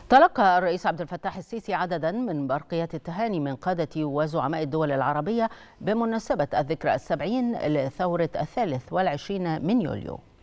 تلقى الرئيس عبد الفتاح السيسي عددا من برقيات التهاني من قادة وزعماء الدول العربية بمناسبة الذكرى 70 لثورة 23 من يوليو.